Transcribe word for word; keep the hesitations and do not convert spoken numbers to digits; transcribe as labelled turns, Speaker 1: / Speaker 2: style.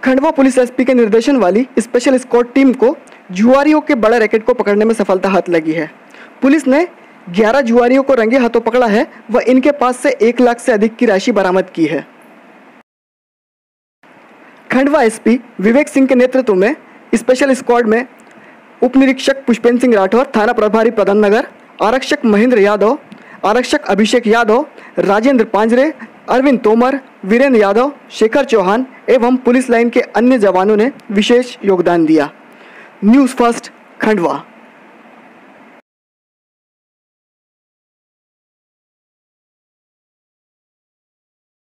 Speaker 1: Khandwa police SP के निर्देशन वाली स्पेशल स्क्वाड टीम को जुआरियों के बड़े रैकेट को पकड़ने में सफलता हाथ लगी है। पुलिस ने ग्यारह जुआरियों को रंगे हाथों पकड़ा है व इनके पास से एक लाख से अधिक की राशि बरामद की है। खंडवा एसपी विवेक सिंह के नेतृत्व में स्पेशल स्क्वाड में उप निरीक्षक पुष्पेंद्र सिंह राठौर, थाना प्रभारी प्रधान नगर, आरक्षक महेंद्र यादव, आरक्षक अभिषेक यादव, राजेंद्र पांजरे, अरविंद तोमर, वीरेंद्र यादव, शेखर चौहान एवं पुलिस लाइन के अन्य जवानों ने विशेष योगदान दिया। News first Khandwa.